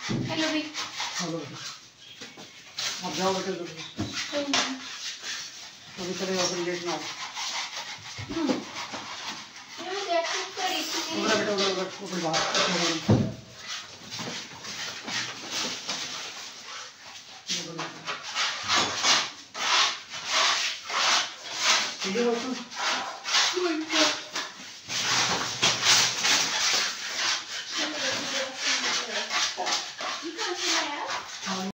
Hello भी। Hello, आप जाओ बेटे जल्दी। अभी चलेगा फिर लेट ना हो। मैं जैकेट करी थी। उधर बेटा उधर ऊपर बाहर।